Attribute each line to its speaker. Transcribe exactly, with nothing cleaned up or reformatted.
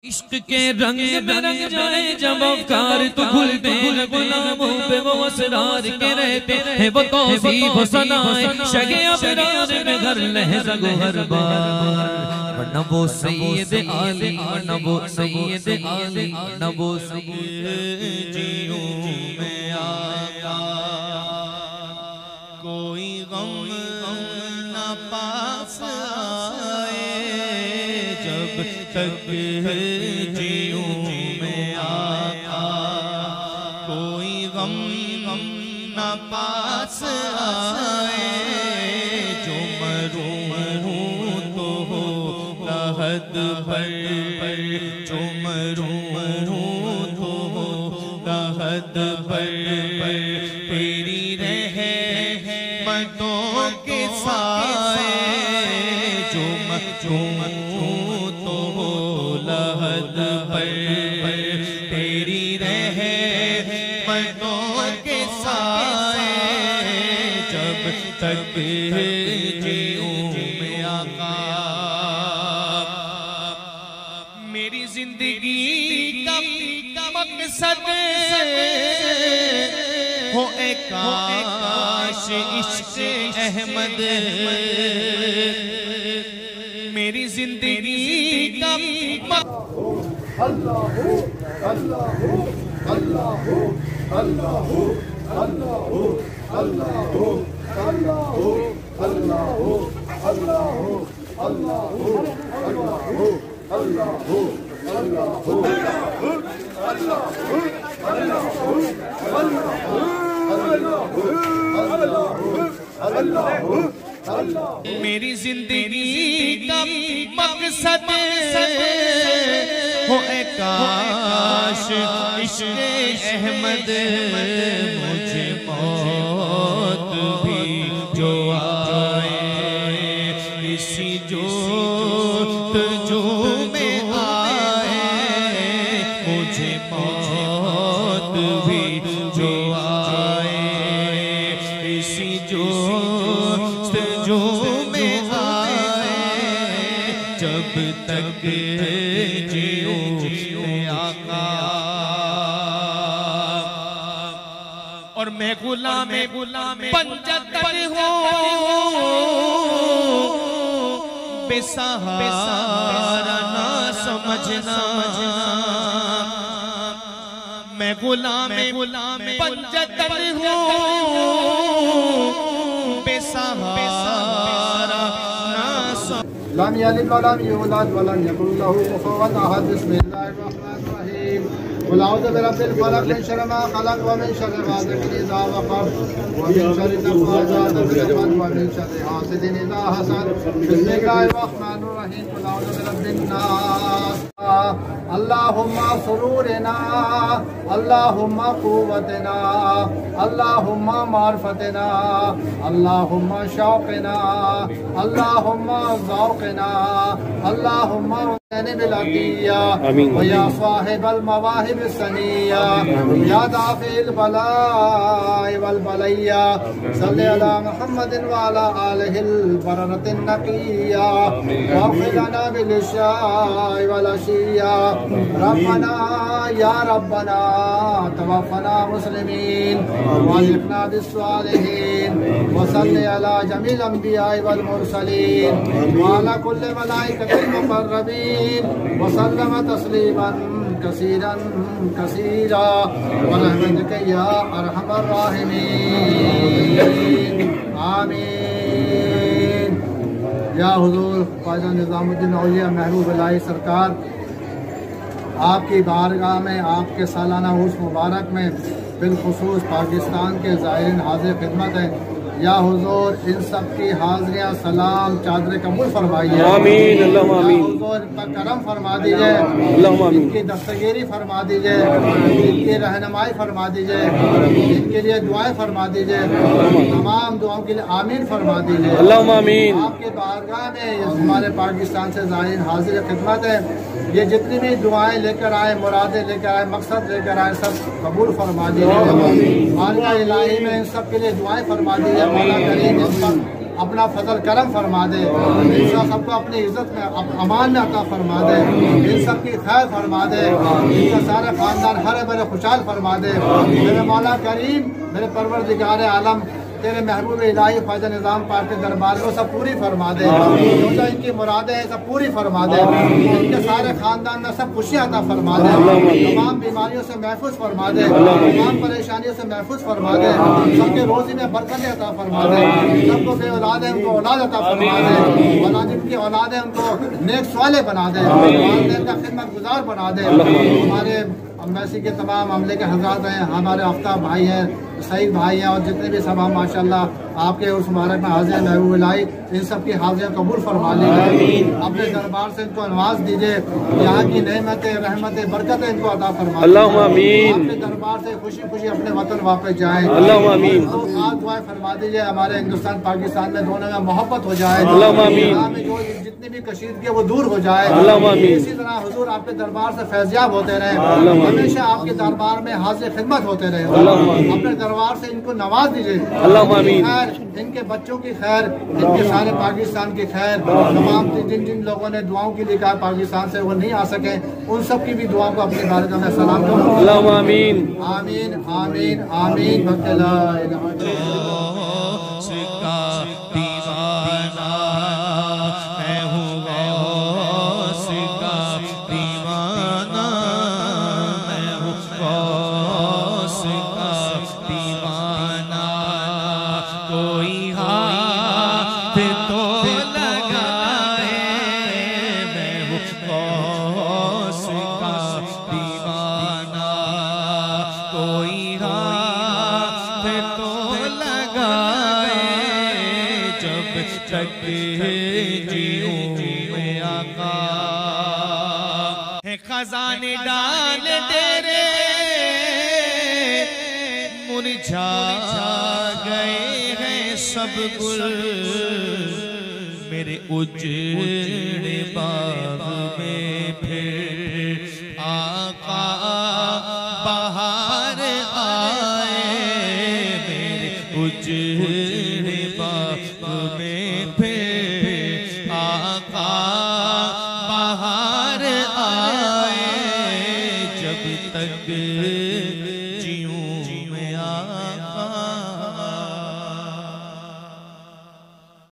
Speaker 1: عشق کے رنگ میں رنگ جائے جب افکار تو کھلتے ہیں غلاموں پہ وہ اسرار کے رہتے ہیں وہ توصیف و ثنائے شگ ابرار میں گھر لہذا گو ہر بار ورنہ وہ سید عالی ورنہ وہ سید عالی ورنہ وہ سید جیوں میں آقا
Speaker 2: کوئی غم نہ پاس آئے جب تک جیوں میں آقا کوئی غم نہ پاس آئے جو مروں تو ہو لحد پر جو مروں تو ہو لحد پر تیری رحمتوں کے سائے جو مروں تو ہو لحد پر تیری رحمتوں کے سائے جب تک جیوں میں آقا میری زندگی کا مقصد ہو اے کاش عشق احمد میری زندگی کا مقصد
Speaker 3: اللہ اللہ اللہ اللہ اللہ اللہ اللہ اللہ
Speaker 2: میری زندگی کا مقصد ہو اے کاش عشق احمد مجھے موت بھی جو آئے اسی جوت جو میں آئے مجھے موت بھی جو آئے اسی جوت جو میں آئے جب تک جیوں میں آقا اور میں غلام پنجتن ہوں بے سہارا نہ سمجھنا میں غلام پنجتن ہوں بے سہارا نہ سمجھنا
Speaker 3: لم يلد ولم يولد ولم يكن له كفوا احد بسم الله الرحمن الرحيم قل اعوذ برب الفلق من شر ما خلق ومن شر غاسق اذا وقب ومن شر النفاثات في العقد ومن شر حاسد اذا حسد بسم الله الرحمن الرحيم قل اعوذ برب الناس اللهم سرورنا اللهم قوتنا اللهم معرفتنا اللهم شوقنا اللهم ذوقنا اللهم بالعطية ويا صاحب المواهب السنية يا دافع البلاء والبلية صل على محمد وعلى آله البررة النقية واغفر لنا بالعشاء والعشية ربنا يا ربنا توفنا مسلمين والحقنا بالصالحين وصل على جميع الأنبياء والمرسلين وعلى كل ملائكة المقربين وسلم تسليما كثيرا كثيرا ورحمتك يا ارحم الراحمين آمین یا حضور خواجہ نظام الدین اولیاء محبوب الہی سرکار آپ کی بارگاہ میں آپ کے سالانہ عرس مبارک میں بالخصوص پاکستان کے زائرین حاضر خدمت ہیں یا حضور ان سب کی حاضریاں سلام چادر قبول فرمائیے
Speaker 4: آمین اللہم آمین
Speaker 3: یا حضور ان پر کرم فرما دیجئے
Speaker 4: اللہم آمین
Speaker 3: ان کی دستگیری فرما دیجئے ان کی رہنمائی فرما دیجئے ان کے لیے دعائیں فرما دیجئے تمام دعاؤں کے لیے آمین فرما دیجئے
Speaker 4: اللہم آمین
Speaker 3: آپ کے بارگاہ میں ہمارے پاکستان سے زائرین حاضر خدمت ہے یہ جتنی بھی دعائیں لے کر آئے مرادیں لے کر آئے مقصد لے کر آئے سب قبول فرما دیجئے بارگاہ الہی میں ان سب کے لیے دعائیں فرما دیجئے مولا کریم اس پر अपना फजल करम फरमा दे। इन सबको अपनी इज्जत में अमान में अता फरमा दे। इन सब की खैर फरमा दे। इनका सारे खानदान हरे भरे खुशहाल फरमा दे। मेरे मौला करीम, मेरे परवरदिगार आलम, तेरे महबूब इलाही ख्वाजा निज़ाम पाक के दरबार को सब पूरी फरमा दे। जो जो इनकी मुरादें हैं सब पूरी फरमा दे। इनके सारे खानदान में सब खुशियाँ अता फरमा दे। तमाम बीमारियों से महफूज फरमा दे। तमाम परेशानियों से महफूज फरमा दे। सबके रोजी में बरकतें अता फरमा दे। सबको बे औलाद है उनको औलाद अता फरमा दे। औलाद जिनकी औलाद है उनको नेक स्वाले बना दे। वालिदैन का खिदमत गुजार बना दे। हमारे अम्बेसी के तमाम अमले के हज़रात हैं, हमारे आफ्ताब भाई हैं, सईद भाई हैं और जितने भी सब हम माशाल्लाह आपके उस मुबारक में हाजिर महबूब इलाही, इन सब की हाजिर कबूल फरमा लीजिए। अपने दरबार से इनको नवाज दीजिए। यहाँ की नेमतें रहमतें बरकतें इनको अता फरमा
Speaker 4: अल्लाहुम्मा आमीन।
Speaker 3: अपने दरबार से खुशी खुशी अपने वतन वापस जाएं।
Speaker 4: अल्लाहुम्मा आमीन।
Speaker 3: तो आज दुआएं फरमा दीजिए हमारे हिंदुस्तान पाकिस्तान में दोनों में मोहब्बत हो जाए।
Speaker 4: अल्लाहुम्मा आमीन।
Speaker 3: यहाँ में जो जितनी भी कशीदगी है वो दूर हो जाए।
Speaker 4: अल्लाहुम्मा आमीन।
Speaker 3: इसी तरह हुजूर आपके दरबार से फैज़याब होते रहे, हमेशा आपके दरबार में हाजिर खिदमत होते रहे। अपने दरबार से इनको नवाज दीजिए।
Speaker 4: अल्लाहुम्मा आमीन।
Speaker 3: खैर, इनके बच्चों की खैर, इनके सारे पाकिस्तान की खैर, तमाम जिन जिन लोगों ने दुआओं के लिए कहा पाकिस्तान से वो नहीं आ सके, उन सब की भी दुआओं को अपनी बारगाह में सलाम करो।
Speaker 4: अल्लाहुम्मा आमीन।
Speaker 3: आमीन आमीन आमीन। भक्त ला इलाहा इल्लल्लाह।
Speaker 2: खजाने डाल तेरे मुरझा गए हैं सब गुल, मेरे उजड़े बाग में फिर आका बाहर आए। मेरे उजड़े बाग में फिर आका बाहर आए। जब तक